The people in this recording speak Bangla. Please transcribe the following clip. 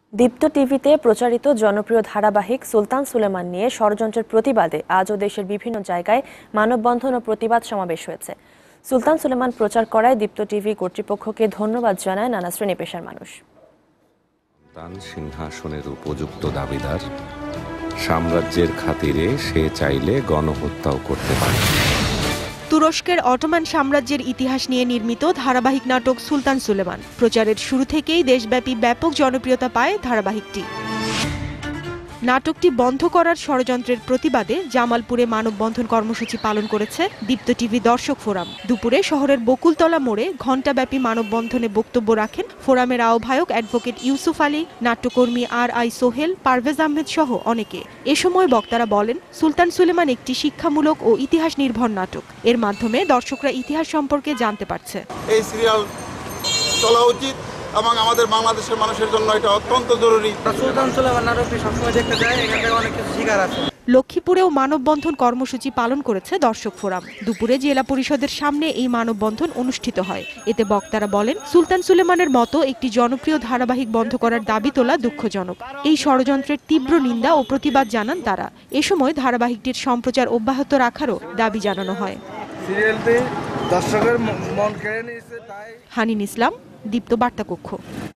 দীপ্ত টিভিতে প্রচারিত জনপ্রিয় ধারাবাহিক সুলতান সুলেমান নিয়ে ষড়যন্ত্রের প্রতিবাদে আজও দেশের বিভিন্ন জায়গায় মানববন্ধন ও প্রতিবাদ সমাবেশ হয়েছে। সুলতান সুলেমান প্রচার করায় দীপ্ত টিভি কর্তৃপক্ষকে ধন্যবাদ জানায় নানা শ্রেণী পেশার মানুষ। সুলতান সিংহাসনের উপযুক্ত দাবিদার, সাম্রাজ্যের খাতিরে সে চাইলে গণহত্যাও করতে পারে। তুরস্কের অটোমান সাম্রাজ্যের ইতিহাস নিয়ে নির্মিত ধারাবাহিক নাটক সুলতান সুলেমান প্রচারের শুরু থেকেই দেশব্যাপী ব্যাপক জনপ্রিয়তা পায় ধারাবাহিকটি। নাটকটি বন্ধ করার ষড়যন্ত্রের প্রতিবাদে জামালপুরে মানববন্ধন কর্মসূচি পালন করেছে দীপ্ত টিভি দর্শক ফোরাম। দুপুরে শহরের বকুলতলা মোড়ে ঘণ্টাব্যাপী মানববন্ধনে বক্তব্য রাখেন ফোরামের আহ্বায়ক অ্যাডভোকেট ইউসুফ আলী, নাট্যকর্মী আর.আই. সোহেল, পারভেজ আহমেদ সহ অনেকে। এ সময় বক্তারা বলেন, সুলতান সুলেমান একটি শিক্ষামূলক ও ইতিহাস নির্ভর নাটক। এর মাধ্যমে দর্শকরা ইতিহাস সম্পর্কে জানতে পারছে। এই সিরিয়াল চলা উচিত এবং আমাদের বাংলাদেশের মানুষের জন্য এটা অত্যন্ত জরুরি। সুলতান সুলেমান নাটকটি সবসময় দেখতে যায়, এখান থেকে অনেক কিছু শেখার আছে। লক্ষ্মীপুরেও মানববন্ধন কর্মসূচি পালন করেছে দর্শক ফোরাম। দুপুরে জেলা পরিষদের সামনে এই মানববন্ধন অনুষ্ঠিত হয়। এতে বক্তারা বলেন, সুলতান সুলেমানের মতো একটি জনপ্রিয় ধারাবাহিক বন্ধ করার দাবি তোলা দুঃখজনক। এই ষড়যন্ত্রের তীব্র নিন্দা ও প্রতিবাদ জানান তারা। এ সময় ধারাবাহিকটির সম্প্রচার অব্যাহত রাখারও দাবি জানানো হয়। সিরিয়ালটি দর্শকের মন কেড়ে নিয়েছে। হানিন ইসলাম, দীপ্ত বার্তা কক্ষ।